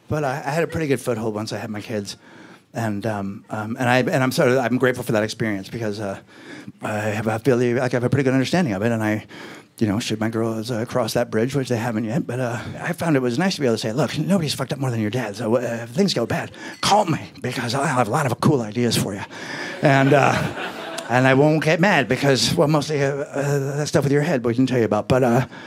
But I had a pretty good foothold once I had my kids, and I'm grateful for that experience because I feel like I have a pretty good understanding of it, and should my girls cross that bridge, which they haven't yet, but I found it was nice to be able to say, look, nobody's fucked up more than your dad, so if things go bad, call me, because I'll have a lot of cool ideas for you. And I won't get mad because, well, mostly that stuff with your head we can tell you about, but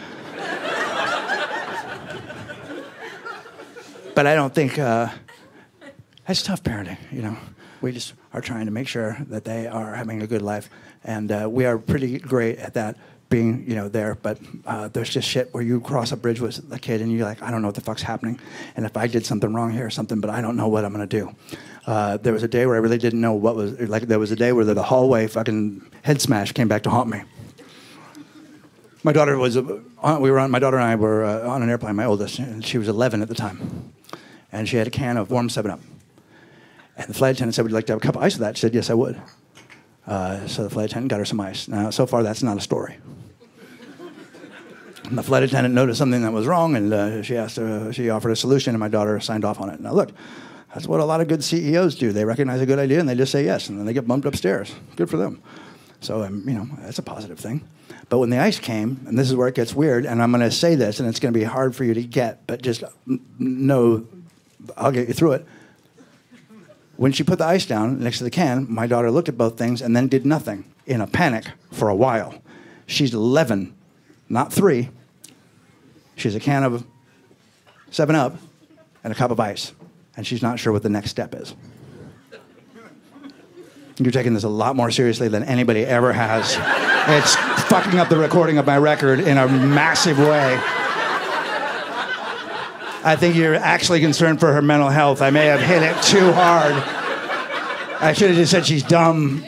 I don't think, that's tough parenting, We just are trying to make sure that they are having a good life, and we are pretty great at that, being, there, but there's just shit where you cross a bridge with a kid and you're like, I don't know what the fuck's happening, and if I did something wrong here or something, but I don't know what I'm gonna do. There was a day where I really didn't know what was, like there was a day where the hallway fucking head smash came back to haunt me. My daughter my daughter and I were on an airplane, my oldest, and she was 11 at the time, and she had a can of warm 7-Up, and the flight attendant said, would you like to have a cup of ice with that? She said, yes, I would. So the flight attendant got her some ice. Now, so far, that's not a story. And the flight attendant noticed something that was wrong, and she offered a solution, and my daughter signed off on it. Now, look, that's what a lot of good CEOs do. They recognize a good idea, and they just say yes, and then they get bumped upstairs. Good for them. So, that's a positive thing. But when the ice came, and this is where it gets weird, and I'm going to say this, and it's going to be hard for you to get, but just know I'll get you through it. When she put the ice down next to the can, my daughter looked at both things and then did nothing in a panic for a while. She's 11, not 3. She's a can of 7-Up and a cup of ice, and she's not sure what the next step is. You're taking this a lot more seriously than anybody ever has. It's fucking up the recording of my record in a massive way. I think you're actually concerned for her mental health. I may have hit it too hard. I should have just said she's dumb.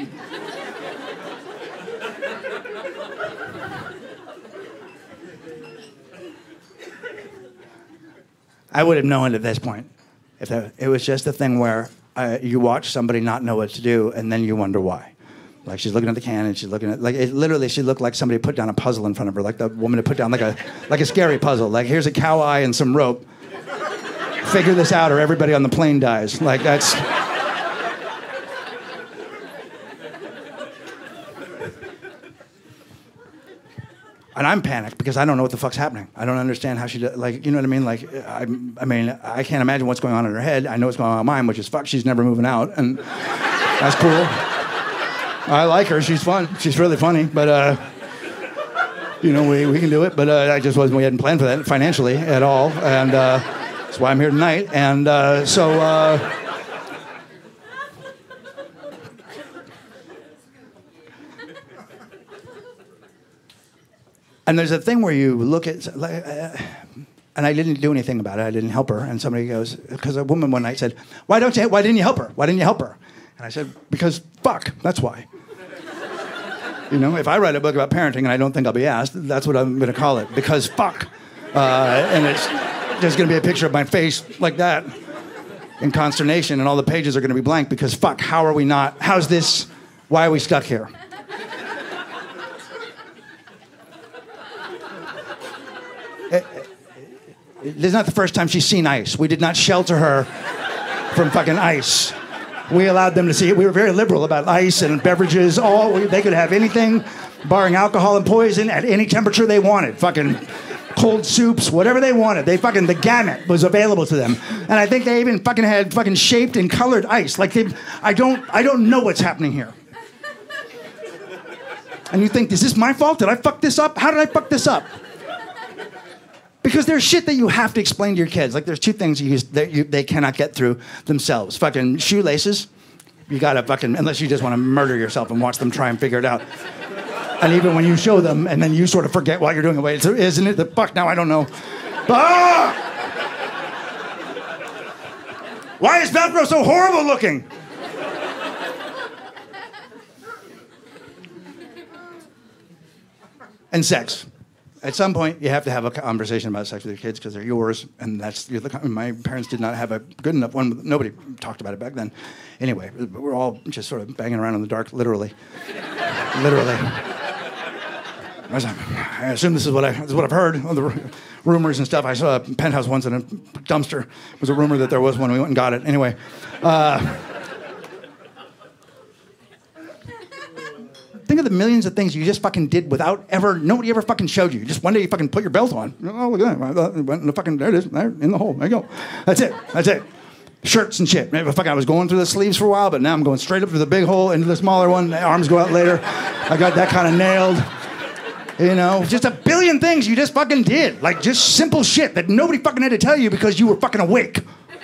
I would have known at this point. It was just a thing where you watch somebody not know what to do, and then you wonder why. Like, she's looking at the can, and she's looking at, like, literally, she looked like somebody put down a puzzle in front of her, like the woman had put down like a scary puzzle. Like, here's a cow eye and some rope. Figure this out or everybody on the plane dies. Like, that's... And I'm panicked because I don't know what the fuck's happening. I don't understand how she does, like, you know what I mean? Like, I can't imagine what's going on in her head. I know what's going on in mine, which is fuck, she's never moving out, and that's cool. I like her, she's fun. She's really funny, but, we can do it, but we hadn't planned for that financially at all, and that's why I'm here tonight, and and there's a thing where you look at, and I didn't do anything about it. I didn't help her. And somebody goes, because a woman one night said, why didn't you help her? Why didn't you help her? And I said, because fuck, that's why. If I write a book about parenting and I don't think I'll be asked, that's what I'm going to call it, because fuck. And there's going to be a picture of my face like that in consternation, and all the pages are going to be blank because fuck, how's this, why are we stuck here? This is not the first time she's seen ice. We did not shelter her from fucking ice. We allowed them to see it. We were very liberal about ice and beverages. They could have anything, barring alcohol and poison, at any temperature they wanted. Fucking cold soups, whatever they wanted. The gamut was available to them. And I think they even fucking had fucking shaped and colored ice. Like, I don't know what's happening here. And you think, is this my fault? Did I fuck this up? How did I fuck this up? Because there's shit that you have to explain to your kids. Like, there's 2 things they cannot get through themselves. Fucking shoelaces. You gotta fucking, unless you just want to murder yourself and watch them try and figure it out. And even when you show them, and then you sort of forget what you're doing away, isn't it the fuck now? I don't know. Ah! Why is Velcro so horrible looking? And sex. At some point, you have to have a conversation about sex with your kids because they're yours, and my parents did not have a good enough one. Nobody talked about it back then. Anyway, we're all just sort of banging around in the dark, literally. Literally. I assume this is what I've heard, all the rumors and stuff. I saw a penthouse once in a dumpster. It was a rumor that there was one. We went and got it. Anyway. Think of the millions of things you just fucking did without nobody ever fucking showed you. Just one day you fucking put your belt on. Oh, look at that. Went in the fucking, there it is, there, in the hole. There you go. That's it. Shirts and shit. Maybe fucking I was going through the sleeves for a while, but now I'm going straight up to the big hole into the smaller one. The arms go out later. I got that kind of nailed. You know, just a billion things you just fucking did. Like just simple shit that nobody fucking had to tell you because you were fucking awake.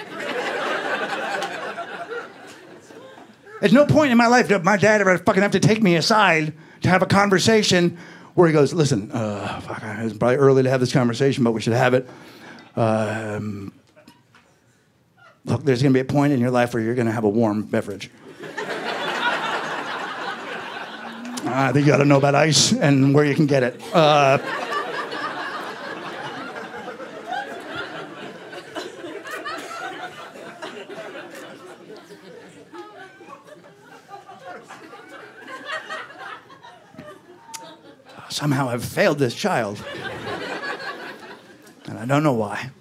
At no point in my life did my dad ever fucking have to take me aside to have a conversation where he goes, listen, fuck, it's probably early to have this conversation, but we should have it. Look, there's going to be a point in your life where you're going to have a warm beverage. I think you ought to know about ice and where you can get it. Somehow I've failed this child. And I don't know why.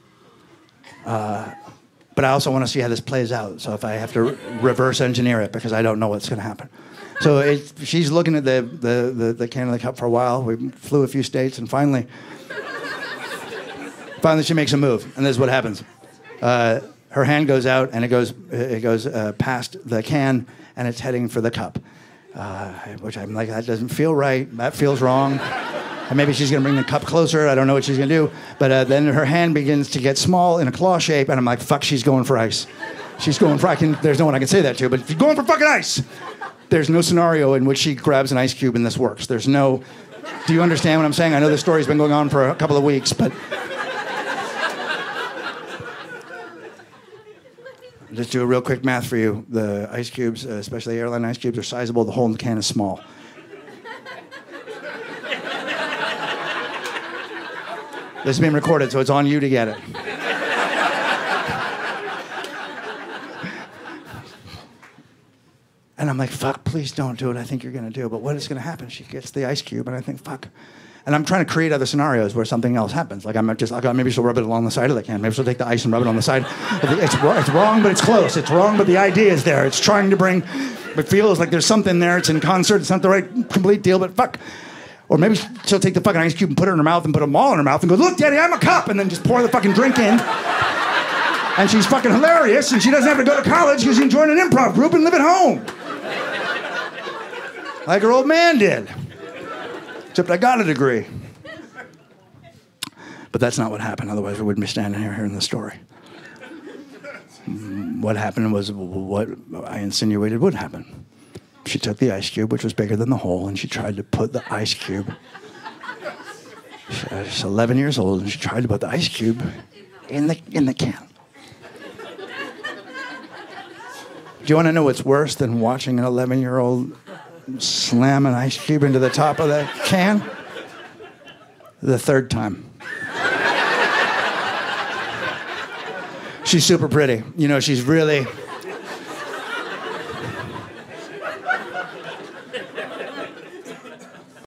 But I also want to see how this plays out. So if I have to reverse engineer it, because I don't know what's going to happen. So she's looking at the can of the cup for a while. We flew a few states, and finally she makes a move. And this is what happens. Her hand goes out, and it goes past the can, and it's heading for the cup. Which I'm like, that doesn't feel right. That feels wrong. And maybe she's going to bring the cup closer. I don't know what she's going to do. But then her hand begins to get small in a claw shape, and I'm like, fuck, she's going for ice. She's going for, there's no one I can say that to, but she's going for fucking ice. There's no scenario in which she grabs an ice cube and this works. There's no, do you understand what I'm saying? I know this story's been going on for a couple of weeks, but. Just do a real quick math for you. The ice cubes, especially airline ice cubes, are sizable. The hole in the can is small. This is being recorded, so it's on you to get it. And I'm like, fuck, please don't do it. I think you're going to do it. But what is going to happen? She gets the ice cube, and I think, fuck. And I'm trying to create other scenarios where something else happens. Like maybe she'll rub it along the side of the can. Maybe she'll take the ice and rub it on the side. It's wrong, but it's close. It's wrong, but the idea is there. It's trying to bring, it feels like there's something there. It's in concert. It's not the right complete deal, but fuck. Or maybe she'll take the fucking ice cube and put it in her mouth and put them all in her mouth and go, look, Daddy, I'm a cup. And then just pour the fucking drink in. And she's fucking hilarious. And she doesn't have to go to college because she can join an improv group and live at home. Like her old man did. Except I got a degree. But that's not what happened. Otherwise, we wouldn't be standing here hearing the story. What happened was what I insinuated would happen. She took the ice cube, which was bigger than the hole, and she tried to put the ice cube. She's 11 years old, and she tried to put the ice cube in the can. Do you want to know what's worse than watching an 11-year-old slam an ice cube into the top of the can? The third time. She's super pretty. You know, she's really